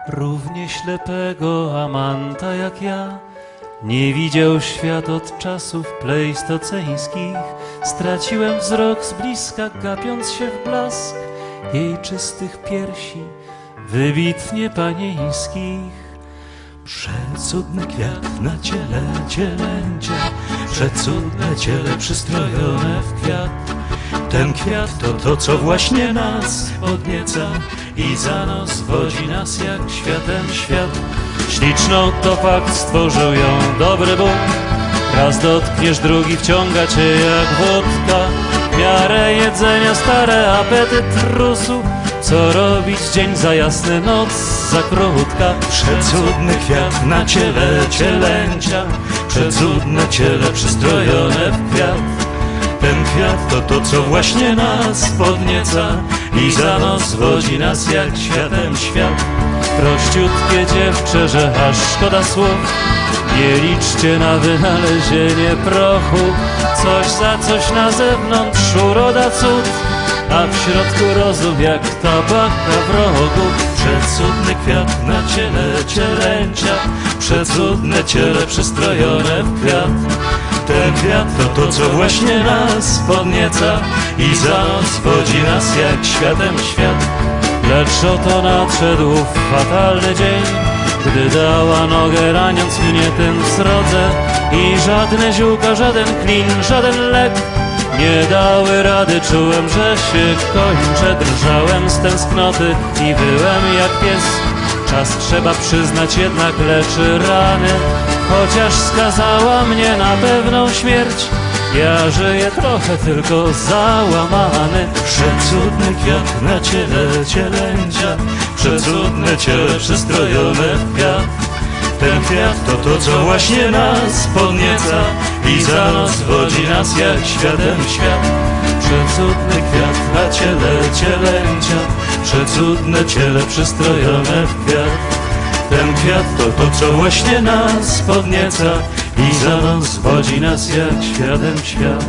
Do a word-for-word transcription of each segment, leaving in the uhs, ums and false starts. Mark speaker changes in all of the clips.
Speaker 1: równie ślepego amanta jak ja. Nie widział świat od czasów plejstoceńskich. Straciłem wzrok z bliska, gapiąc się w blask jej czystych piersi, wybitnie panieńskich. Przecudny kwiat na ciele cielęcia, przecudne ciele przystrojone w kwiat. Ten kwiat to to, co właśnie nas podnieca i za nos wodzi nas jak światem świat. Śliczną to fakt, stworzył ją dobry Bóg. Raz dotkniesz, drugi wciąga cię jak wódka. W miarę jedzenia stare apetyt rósł. Co robić dzień za jasny, noc za krótka. Przecudny kwiat na ciele cielęcia, przecudne ciele przystrojone w kwiat. Ten kwiat to to, co właśnie nas podnieca i za nos wodzi nas jak światem świat. Prościutkie dziewczę, że aż szkoda słów. Nie liczcie na wynalezienie prochu. Coś za coś na zewnątrz uroda cud, a w środku rozum jak tabaka w rogu. Przecudny kwiat na ciele cielęcia, przecudne ciele przystrojone w kwiat. Ten kwiat to to, co właśnie nas podnieca i za nos wodzi nas jak światem świat. Lecz oto nadszedł fatalny dzień, gdy dała nogę, raniąc mnie tym srodze. I żadne ziółka, żaden klin, żaden lek nie dały rady. Czułem, że się kończę, drżałem z tęsknoty i byłem jak pies. Czas trzeba przyznać jednak leczy rany, chociaż skazała mnie na pewną śmierć. Ja żyję trochę tylko załamany. Przecudny kwiat na ciele cielęcia, przecudne ciele przystrojone w kwiat. Ten kwiat to to, co właśnie nas podnieca i za nos wodzi nas jak światem świat. Przecudny kwiat na ciele cielęcia, przecudne ciele przystrojone w kwiat. Ten kwiat to to, co właśnie nas podnieca i za nos wodzi nas jak światem świat.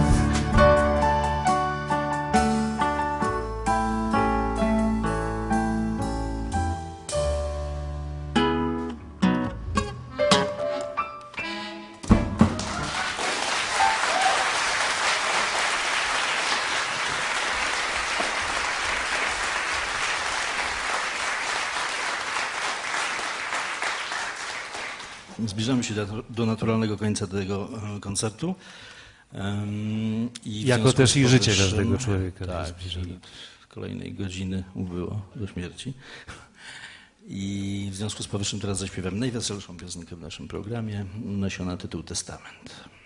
Speaker 2: Zbliżamy się do, do naturalnego końca tego koncertu. Um, i
Speaker 1: jako też i życie każdego człowieka.
Speaker 2: Tak, kolejnej godziny ubyło do śmierci. I w związku z powyższym teraz zaśpiewam najweselszą piosenkę w naszym programie. Nosi ona tytuł Testament.